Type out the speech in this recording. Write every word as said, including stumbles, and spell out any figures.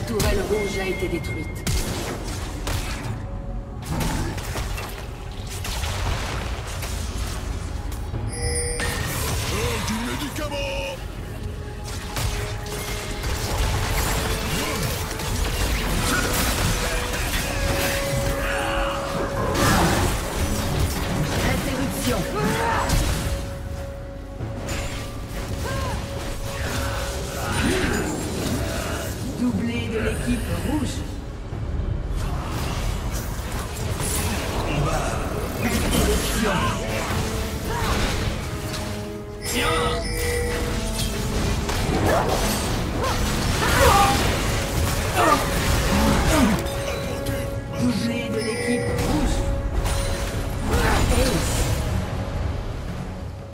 tourelle rouge a été détruite. Oh, du médicament! Interruption. Doublé de l'équipe rouge. Interruption. Doublé